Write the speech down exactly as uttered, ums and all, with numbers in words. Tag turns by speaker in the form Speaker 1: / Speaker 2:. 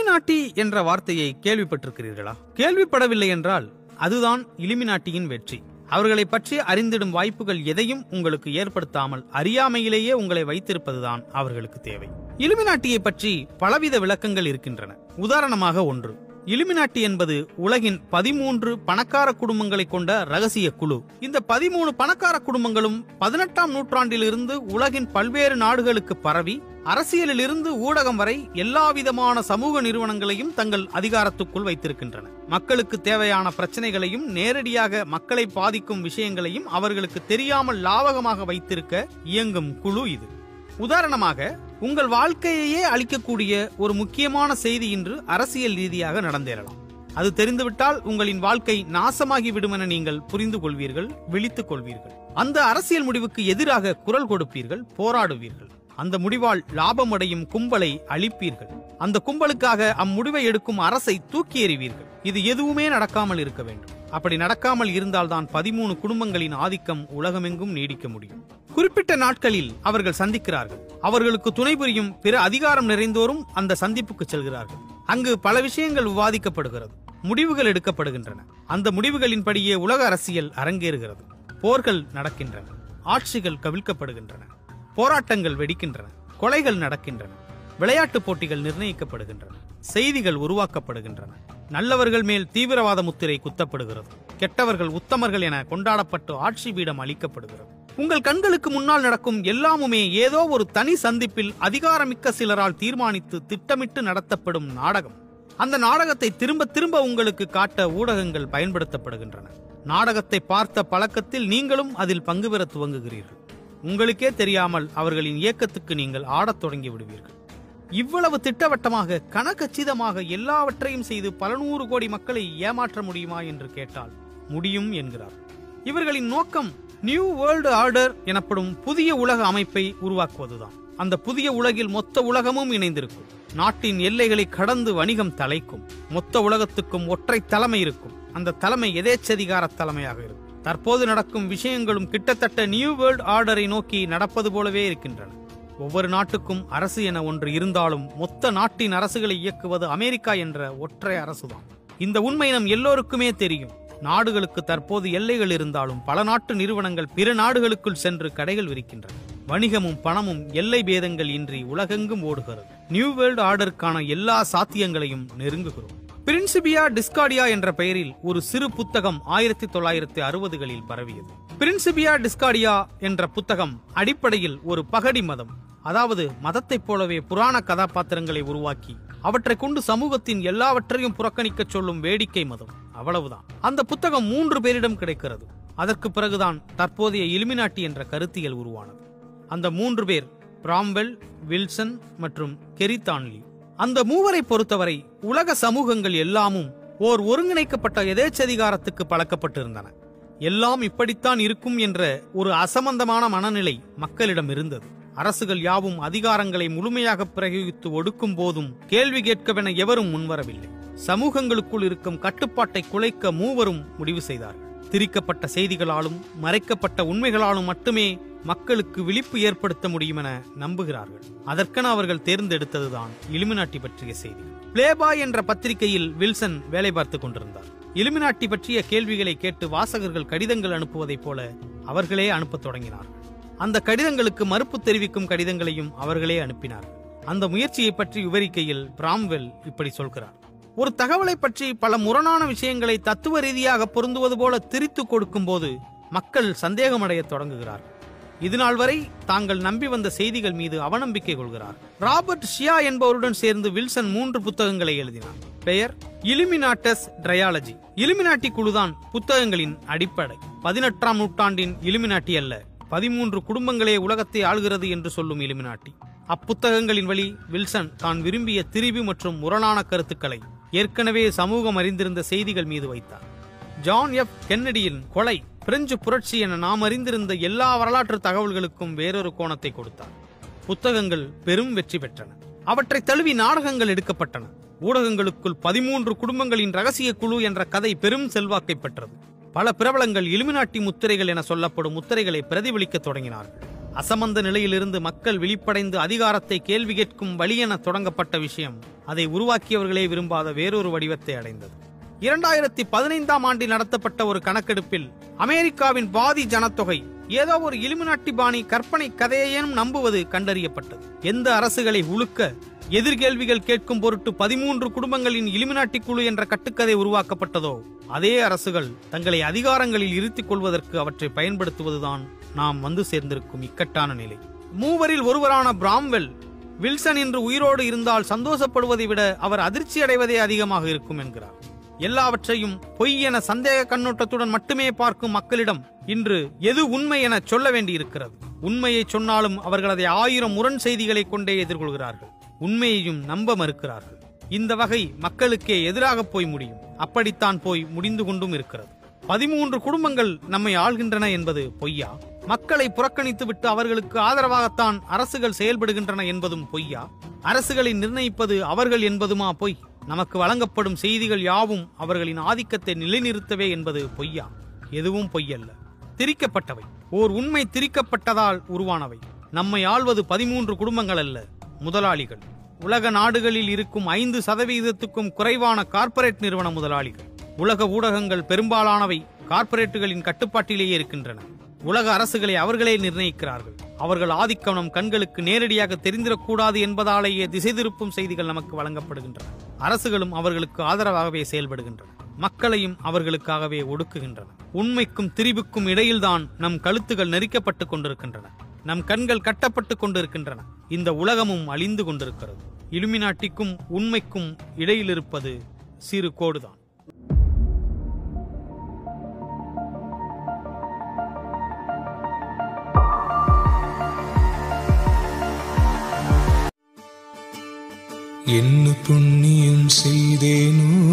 Speaker 1: Illuminati என்ற வார்த்தையை கேள்விப்பட்டிருக்கிறீர்களா? கேள்விப்படவில்லை என்றால் அதுதான் இலுமினாட்டியின் வெற்றி. அவர்களை பற்றி அறிந்திடும் வாய்ப்புகள் எதையும் உங்களுக்கு ஏற்படுத்தாமல் அறியாமையிலேயே உங்களை வைத்திருப்பதுதான் அவர்களுக்கு தேவை. இலுமினாட்டியை பற்றி பலவித விளக்கங்கள் இருக்கின்றன. உதாரணமாக ஒன்று, இலுமினாட்டி என்பது உலகின் பதிமூன்று பணக்கார குடும்பங்களை கொண்ட ரகசிய குழு. இந்த பதிமூணு பணக்கார குடும்பங்களும் பதினெட்டாம் நூற்றாண்டில் இருந்து உலகின் பல்வேறு நாடுகளுக்கு பரவி அரசியலில் இருந்து ஊடகம் வரை எல்லா விதமான சமூக நிறுவனங்களையும் தங்கள் அதிகாரத்துக்குள் வைத்திருக்கின்றன. மக்களுக்கு தேவையான பிரச்சனைகளையும் நேரடியாக மக்களை பாதிக்கும் விஷயங்களையும் அவர்களுக்கு தெரியாமல் லாவகமாக வைத்திருக்க இயங்கும் குழு இது. உதாரணமாக, உங்கள் வாழ்க்கையையே அளிக்கக்கூடிய ஒரு முக்கியமான செய்தி இன்று அரசியல் ரீதியாக நடந்தேறலாம். அது தெரிந்துவிட்டால் உங்களின் வாழ்க்கை நாசமாகி விடும் என நீங்கள் புரிந்து கொள்வீர்கள், விழித்துக் கொள்வீர்கள். அந்த அரசியல் முடிவுக்கு எதிராக குரல் கொடுப்பீர்கள், போராடுவீர்கள். அந்த முடிவால் லாபமடையும் கும்பலை அழிப்பீர்கள். அந்த கும்பலுக்காக அம்முடிவை எடுக்கும் அரசை தூக்கி எறிவீர்கள். இது எதுவுமே நடக்காமல் இருக்க வேண்டும். அப்படி நடக்காமல் இருந்தால்தான் பதிமூணு குடும்பங்களின் ஆதிக்கம் உலகமெங்கும் நீடிக்க முடியும். குறிப்பிட்ட நாட்களில் அவர்கள் சந்திக்கிறார்கள். அவர்களுக்கு துணை புரியும் பிற அதிகாரம் நிறைந்தோரும் அந்த சந்திப்புக்கு செல்கிறார்கள். அங்கு பல விஷயங்கள் விவாதிக்கப்படுகிறது, முடிவுகள் எடுக்கப்படுகின்றன. அந்த முடிவுகளின்படியே உலக அரசியல் அரங்கேறுகிறது. போர்கள் நடக்கின்றன, ஆட்சிகள் கவிழ்க்கப்படுகின்றன, போராட்டங்கள் வெடிக்கின்றன, கொலைகள் நடக்கின்றன, விளையாட்டு போட்டிகள் நிர்ணயிக்கப்படுகின்றன, செய்திகள் உருவாக்கப்படுகின்றன. நல்லவர்கள் மேல் தீவிரவாத முத்திரை குத்தப்படுகிறது. கெட்டவர்கள் உத்தமர்கள் என கொண்டாடப்பட்டு ஆட்சி பீடம் அளிக்கப்படுகிறது. உங்கள் கண்களுக்கு முன்னால் நடக்கும் எல்லாமுமே ஏதோ ஒரு தனி சந்திப்பில் அதிகாரமிக்க சிலரால் தீர்மானித்து திட்டமிட்டு நடத்தப்படும் நாடகம். அந்த நாடகத்தை திரும்ப திரும்ப உங்களுக்கு காட்ட ஊடகங்கள் பயன்படுத்தப்படுகின்றன. நாடகத்தை பார்த்த பழக்கத்தில் நீங்களும் அதில் பங்கு பெற துவங்குகிறீர்கள். உங்களுக்கே தெரியாமல் அவர்களின் இயக்கத்துக்கு நீங்கள் ஆடத் தொடங்கி விடுவீர்கள். இவ்வளவு திட்டவட்டமாக கனகச்சிதமாக எல்லாவற்றையும் செய்து பல நூறு கோடி மக்களை ஏமாற்ற முடியுமா என்று கேட்டால் முடியும் என்கிறார். இவர்களின் நோக்கம் நியூ வேர்ல்டு ஆர்டர் எனப்படும் புதிய உலக அமைப்பை உருவாக்குவதுதான். அந்த புதிய உலகில் மொத்த உலகமும் இணைந்திருக்கும். நாட்டின் எல்லைகளை கடந்து வணிகம் தலைக்கும். மொத்த உலகத்துக்கும் ஒற்றை தலைமை இருக்கும். அந்த தலைமை எதேச்சதிகார தலைமையாக இருக்கும். தற்போது நடக்கும் விஷயங்களும் கிட்டத்தட்ட நியூ வேர்ல்டு ஆர்டரை நோக்கி நடப்பது போலவே இருக்கின்றன. ஒவ்வொரு நாட்டுக்கும் அரசு என ஒன்று இருந்தாலும் மொத்த நாட்டின் அரசுகளை இயக்குவது அமெரிக்கா என்ற ஒற்றை அரசுதான். இந்த உண்மை நம் எல்லோருக்குமே தெரியும். நாடுகளுக்கு தற்போது எல்லைகள் இருந்தாலும் பல நாட்டு நிறுவனங்கள் பிற நாடுகளுக்குள் சென்று கடைகள் விரிக்கின்றன. வணிகமும் பணமும் எல்லை பேதங்கள் இன்றி உலகெங்கும் ஓடுகிறது. நியூ வேர்ல்டு ஆர்டருக்கான எல்லா சாத்தியங்களையும் நெருங்குகிறோம். பிரின்சிபியா டிஸ்கார்டியா என்ற பெயரில் ஒரு சிறு புத்தகம் ஆயிரத்தி தொள்ளாயிரத்தி அறுபதுகளில் பரவியது. பிரின்சிபியா டிஸ்கார்டியா என்ற புத்தகம் அடிப்படையில் ஒரு பகடி மதம், அதாவது மதத்தைப் போலவே புராண கதாபாத்திரங்களை உருவாக்கி அவற்றை கொண்டு சமூகத்தின் எல்லாவற்றையும் புறக்கணிக்க சொல்லும் வேடிக்கை மதம். அவ்வளவுதான். அந்த புத்தகம் மூன்று பேரிடம் கிடைக்கிறது. அதற்கு பிறகுதான் தற்போதைய இலுமினாட்டி என்ற கருத்தியல் உருவானது. அந்த மூன்று பேர் பிராம்வெல், வில்சன் மற்றும் கெரி தான்லி. அந்த மூவரை பொறுத்தவரை உலக சமூகங்கள் எல்லாமும் ஓர் ஒருங்கிணைக்கப்பட்ட எதேச்சதிகாரத்துக்கு பழக்கப்பட்டிருந்தன. எல்லாம் இப்படித்தான் இருக்கும் என்ற ஒரு அசம்பந்தமான மனநிலை மக்களிடம் இருந்தது. அரசுகள் யாவும் அதிகாரங்களை முழுமையாக பிரயோகித்து ஒடுக்கும் போதும் கேள்வி கேட்கவென எவரும் முன்வரவில்லை. சமூகங்களுக்குள் இருக்கும் கட்டுப்பாட்டை குலைக்க மூவரும் முடிவு செய்தார்கள். திரிக்கப்பட்ட செய்திகளாலும் மறைக்கப்பட்ட உண்மைகளாலும் மட்டுமே மக்களுக்கு விழிப்பு ஏற்படுத்த முடியும் என நம்புகிறார்கள். அதற்கென அவர்கள் தேர்ந்தெடுத்ததுதான் இலுமினாட்டி பற்றிய செய்தி. பிளேபாய் என்ற பத்திரிகையில் வில்சன் வேலை பார்த்துக் கொண்டிருந்தார். இலுமினாட்டி பற்றிய கேள்விகளை கேட்டு வாசகர்கள் கடிதங்கள் அனுப்புவதைப் போல அவர்களே அனுப்பத் தொடங்கினார்கள். அந்த கடிதங்களுக்கு மறுப்பு தெரிவிக்கும் கடிதங்களையும் அவர்களே அனுப்பினார்கள். அந்த முயற்சியை பற்றி விவரிக்கையில் பிராம்வெல் இப்படி சொல்கிறார்: ஒரு தகவலை பற்றி பல முரணான விஷயங்களை தத்துவ ரீதியாக பொருந்துவது போல திரித்து கொடுக்கும் போது மக்கள் சந்தேகமடைய தொடங்குகிறார்கள். இதுநாள் வரை தாங்கள் நம்பி வந்த செய்திகள் மீது அவநம்பிக்கை கொள்கிறார். ராபர்ட் ஷியா என்பவருடன் சேர்ந்து வில்சன் மூன்று புத்தகங்களை எழுதினார். பெயர் இலுமினாட்டஸ் ட்ரையாலஜி. இலுமினாட்டி குழுதான் புத்தகங்களின் அடிப்படை. பதினெட்டாம் நூற்றாண்டின் இலுமினாட்டி அல்ல, பதிமூன்று குடும்பங்களே உலகத்தை ஆள்கிறது என்று சொல்லும் இலுமினாட்டி. அப்புத்தகங்களின் வழி வில்சன் தான் விரும்பிய திரிபு மற்றும் முரணான கருத்துக்களை ஏற்கனவே சமூகம் அறிந்திருந்த செய்திகள் மீது வைத்தார். ஜான் எஃப் கென்னடியின் கொலை, பிரெஞ்சு புரட்சி என நாம் அறிந்திருந்த எல்லா வரலாற்று தகவல்களுக்கும் வேறொரு கோணத்தை கொடுத்தார். புத்தகங்கள் பெரும் வெற்றி பெற்றன. அவற்றை தழுவி நாடகங்கள் எடுக்கப்பட்டன. ஊடகங்களுக்குள் பதிமூன்று குடும்பங்களின் ரகசிய குழு என்ற கதை பெரும் செல்வாக்கை பெற்றது. பல பிரபலங்கள் இலுமினாட்டி முத்திரைகள் என சொல்லப்படும் முத்திரைகளை பிரதிபலிக்க தொடங்கினார்கள். அசமந்த நிலையிலிருந்து மக்கள் விழிப்படைந்து அதிகாரத்தை கேள்வி கேட்கும் வழி என தொடங்கப்பட்ட விஷயம் அதை உருவாக்கியவர்களே விரும்பாத வேறொரு வடிவத்தை அடைந்தது. இரண்டாயிரத்தி பதினைந்தாம் ஆண்டில் நடத்தப்பட்ட ஒரு கணக்கெடுப்பில் அமெரிக்காவின் பாதி ஜனத்தொகை ஏதோ ஒரு இலுமினாட்டி பாணி கற்பனை கதையையும் நம்புவது கண்டறியப்பட்டது. எந்த அரசுகளை உழுக்க எதிர்கேள்விகள் கேட்கும் பொருட்டு பதிமூன்று குடும்பங்களின் இலுமினாட்டி குழு என்ற கட்டுக்கதை உருவாக்கப்பட்டதோ அதே அரசுகள் தங்களை அதிகாரங்களில் இருத்திக் கொள்வதற்கு அவற்றை பயன்படுத்துவதுதான் நாம் வந்து சேர்ந்திருக்கும் இக்கட்டான நிலை. மூவரில் ஒருவரான பிராம்வெல் வில்சன் இன்று உயிரோடு இருந்தால் சந்தோஷப்படுவதை விட அவர் அதிர்ச்சி அடைவதே அதிகமாக இருக்கும் என்கிறார். எல்லாவற்றையும் பொய் என சந்தேக கண்ணோட்டத்துடன் மட்டுமே பார்க்கும் மக்களிடம் இன்று எது உண்மை என சொல்ல வேண்டியிருக்கிறது. உண்மையை சொன்னாலும் அவர்கள் அதை ஆயிரம் முரண் செய்திகளை கொண்டே எதிர்கொள்கிறார்கள். உண்மையையும் நம்ப மறுக்கிறார்கள். இந்த வகை மக்களுக்கே எதிராக போய் முடியும். அப்படித்தான் போய் முடிந்து கொண்டும் இருக்கிறது. பதிமூன்று குடும்பங்கள் நம்மை ஆள்கின்றன என்பது பொய்யா? மக்களை புறக்கணித்துவிட்டு அவர்களுக்கு ஆதரவாகத்தான் அரசுகள் செயல்படுகின்றன என்பதும் பொய்யா? அரசுகளை நிர்ணயிப்பது அவர்கள் என்பதுமா பொய்? நமக்கு வழங்கப்படும் செய்திகள் யாவும் அவர்களின் ஆதிக்கத்தை நிலைநிறுத்தவே என்பது பொய்யா? எதுவும் பொய்யல்ல, திரிக்கப்பட்டவை. ஓர் உண்மை திரிக்கப்பட்டதால் உருவானவை. நம்மை ஆள்வது பதிமூன்று குடும்பங்கள் அல்ல, முதலாளிகள். உலக நாடுகளில் இருக்கும் ஐந்து சதவீதத்துக்கும் குறைவான கார்ப்பரேட் நிறுவன முதலாளிகள். உலக ஊடகங்கள் பெரும்பாலானவை கார்ப்பரேட்டுகளின் கட்டுப்பாட்டிலேயே இருக்கின்றன. உலக அரசுகளை அவர்களே நிர்ணயிக்கிறார்கள். அவர்கள் ஆதிக்கம் நம் கண்களுக்கு நேரடியாக தெரிந்திடக்கூடாது என்பதாலேயே திசை திருப்பும் செய்திகள் நமக்கு வழங்கப்படுகின்றன. அரசுகளும் அவர்களுக்கு ஆதரவாகவே செயல்படுகின்றன. மக்களையும் அவர்களுக்காகவே ஒடுக்குகின்றன. உண்மைக்கும் திரிவுக்கும் இடையில்தான் நம் கழுத்துகள் நெரிக்கப்பட்டுக் கொண்டிருக்கின்றன. நம் கண்கள் கட்டப்பட்டுக் கொண்டிருக்கின்றன. இந்த உலகமும் அழிந்து கொண்டிருக்கிறது. இலுமினாட்டிக்கும் உண்மைக்கும் இடையில் இருப்பது சிறு கோடுதான்.
Speaker 2: என்ன புண்ணியம் செய்தேனோ